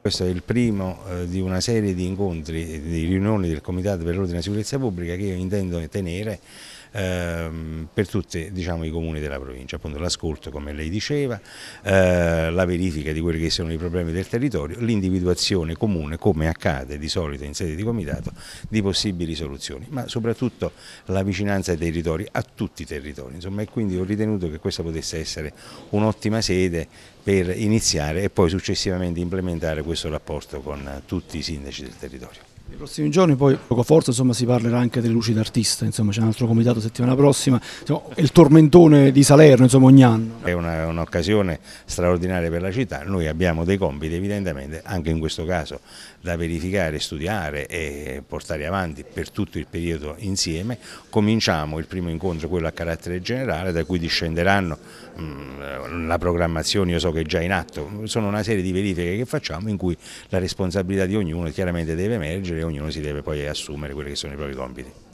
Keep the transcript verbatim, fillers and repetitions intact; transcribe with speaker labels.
Speaker 1: Questo è il primo eh, di una serie di incontri, di riunioni del Comitato per l'Ordine e la Sicurezza Pubblica che io intendo tenere ehm, per tutti, diciamo, i comuni della provincia, appunto l'ascolto, come lei diceva, eh, la verifica di quelli che sono i problemi del territorio, l'individuazione comune, come accade di solito in sede di comitato, di possibili soluzioni, ma soprattutto la vicinanza ai territori, a tutti i territori, insomma, e quindi ho ritenuto che questa potesse essere un'ottima sede per iniziare e poi successivamente implementare questo rapporto con tutti i sindaci del territorio.
Speaker 2: Nei prossimi giorni poi, poco forse, insomma, si parlerà anche delle luci d'artista, insomma c'è un altro comitato settimana prossima, insomma, è il tormentone di Salerno, insomma, ogni anno.
Speaker 1: È un'occasione straordinaria per la città, noi abbiamo dei compiti evidentemente, anche in questo caso, da verificare, studiare e portare avanti per tutto il periodo insieme. Cominciamo il primo incontro, quello a carattere generale, da cui discenderanno mh, la programmazione, io so che è già in atto, sono una serie di verifiche che facciamo in cui la responsabilità di ognuno chiaramente deve emergere e ognuno si deve poi assumere quelli che sono i propri compiti.